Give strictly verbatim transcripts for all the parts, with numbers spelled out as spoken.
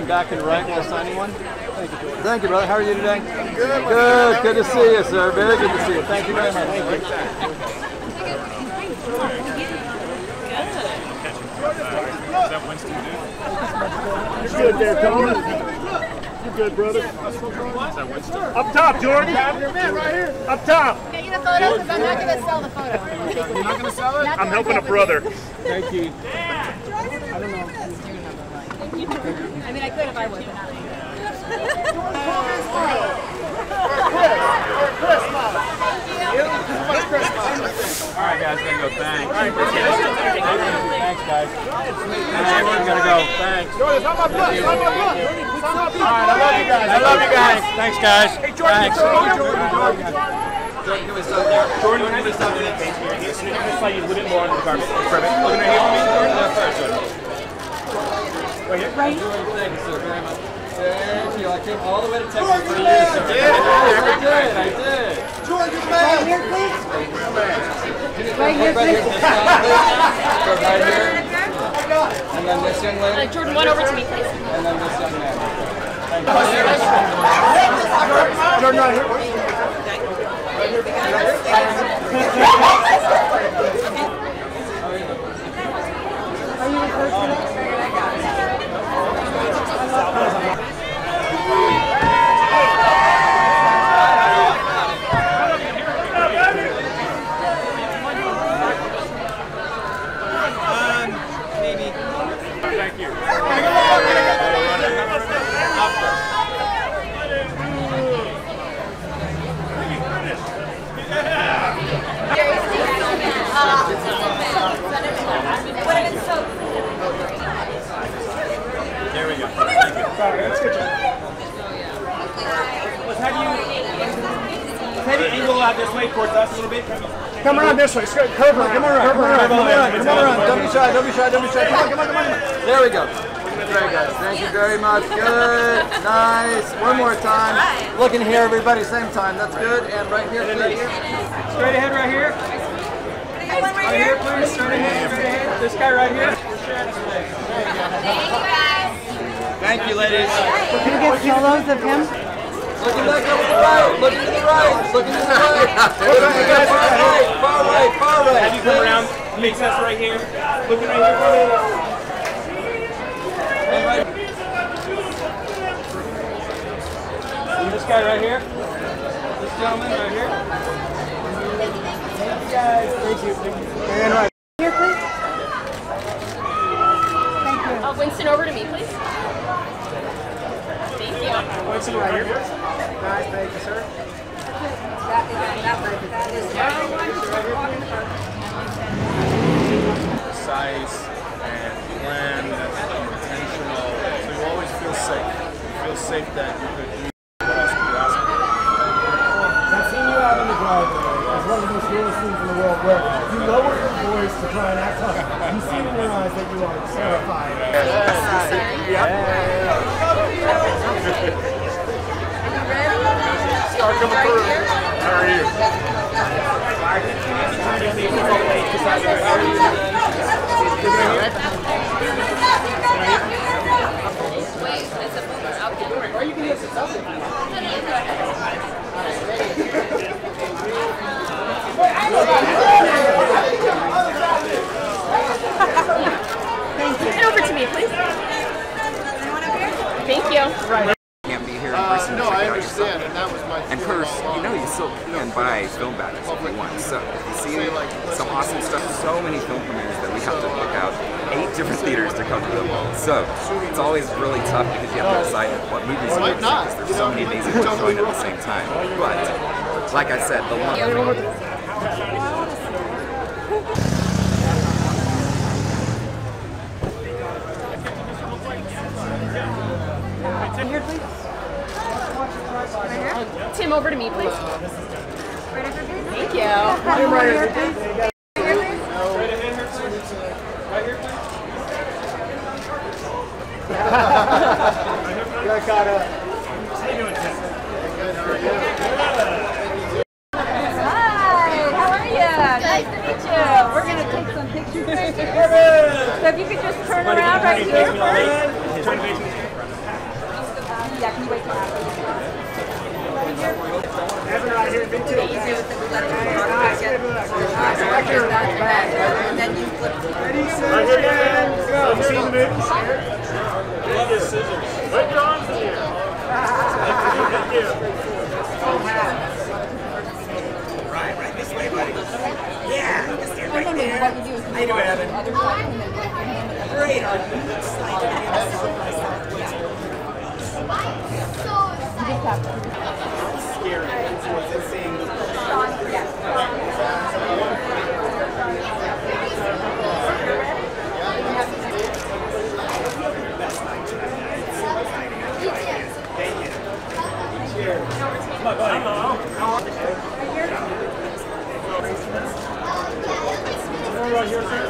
and back and right while signing one? Thank you, Jordan. Thank you, brother. How are you today? Good. Good. Good to see you, sir. Very good to see you. Thank you very much. Thank you. Is that Winston? You're good there, Tony. You're good, brother. Is that Winston? Up top, Jordan. Right here. Up top. Get you the photo because I'm not going to sell the photo. You're not going to sell it? I'm helping a brother. Thank you. I don't know. I mean, I could if I was. Alright guys, gonna go, thanks. Alright, Thanks, guys. Everyone's gonna go. Thanks. Jordan, how about Blum? How about Blum? Alright, I love you guys. I love you guys. Thanks, guys. Hey, Jordan, Thanks. Jordan, Jordan, Jordan. Jordan, give me some there. Jordan, give me some in the face here. He's going to slide you a little bit more on the carpet. Perfect. Looking right here for me, Jordan? There first, Jordan. Right here? Right. Jordan, thank you, sir, very much. Thank you. I came all the way to Texas for you, sir. I did. I did. I did. Jordan, right here, please. Right here, please. Right here. And then this young lady. Uh, Jordan, one over to me, please. And then this young man. Thank you. Jordan, right here. Are you recording? Thank you. There we go. Thank you. Sorry, that's good. Let's have you, let's have you angle out this way towards us a little bit. Come around this way. Curve around. Come around. Come around. Come on, come on. Don't be shy. Don't be shy. Don't be shy. Come on, come on, come on. There we go. Very good. Thank you very much. Good. Nice. One more time. Looking here, everybody, same time. That's good. And right here, please. Straight ahead, right here. Right here, please. Straight ahead. Straight ahead. This guy right here. Thank you, ladies. Can you get solos of him? Looking back over the right. Looking to the right. Looking to the right. Looking to the right. Far right. Far right. Have you come around? Makes us right here. Looking right here. And right. And this guy right here. This gentleman right here. Thank you guys. Thank you. And right. Here, please. Thank you. Uh, Winston, over to me, please. Thank you. Winston right here. Nice, thank you, sir. Precise and planned, intentional. So you always feel safe. You feel safe that you could do what else could you ask for? I've seen you out in the driveway as one of the most realist things in the world where you lower your voice to try and act tough. You see in your eyes that you are terrified. Start coming through. How are you? Or you can use it. And over to me, please. Thank you. Right. Can't be here in person. Uh, no, I understand, and that was my. And first, you know, you still can buy film badges if you want. So if you see some awesome stuff, so many film premieres that we have to book out eight different theaters to cover them all. So it's always really tough because you have to decide what movies you want to see because there's so many amazing ones going at the same time. But like I said, the one. Here, please. Tim, over to me, please. Thank you. Come right here, please. Got caught up. Hi, how are you? Nice to meet you. We're going to take some pictures. So if you could just turn around right here first. Evan right here, big two. Easier with the letters. And then you flip. Ready, set, right here, and go. Have you seen the movie? Love his scissors. Put your arms in here. Thank you. Right, right this way, buddy. Yeah, stand right there. How you doing, Evan? Great. Slide it in. Scary. Was it seeing the Thank you. Cheers. My buddy. Right here, sir.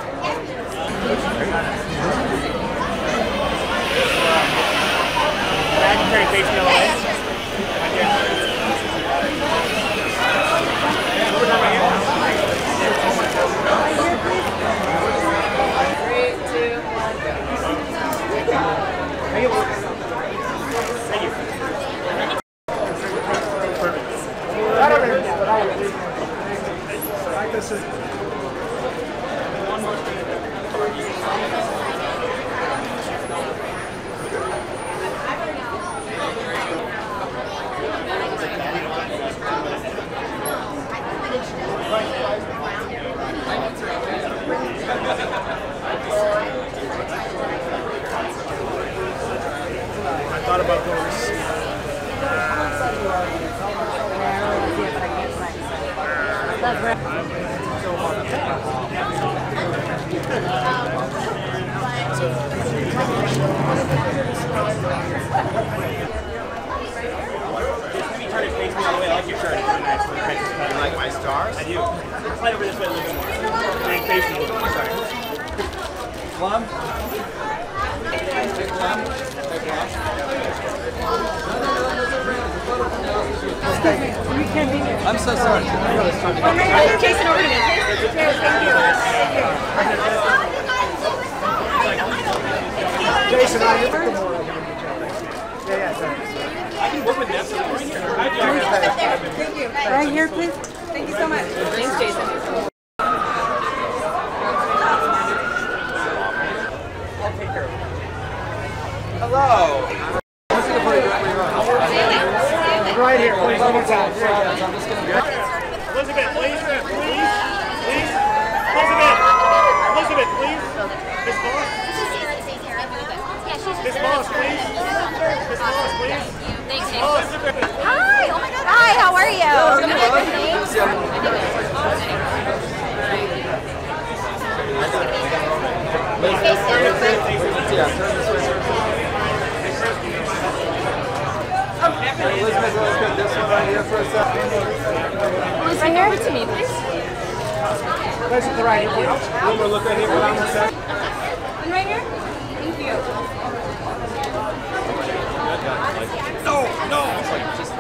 Back and turn facing the other way. Three, two, one, go. Thank you. Thank you. Right over here. Right over here. Like this is. I thought about going to see. Turn it facing the other way. I like your shirt. It's really nice. You like my stars? I do. Slide over this way a little bit more. And facing you. Sorry. Blum? Blum? I'm so sorry. Jason, over to me. Thank you. Jason, I you yeah, yeah, sorry. I can work with them. So right here. Thank you. Right here, please. Thank you so much. Thanks, Jason. Hello. Right here, please, one more time. There you go. I'm just going to go. Elizabeth, please. Please. Please. Elizabeth. Elizabeth, please. Miss Moss. Miss Moss, please. Miss Moss, please. Thanks, Moss. Hi, oh my god. Hi, how are you? Elizabeth, let's put this one right here for a second. Right here to me, please. Guys at the right here, please. One more look at him. One more second. And right here? Thank you. No, no.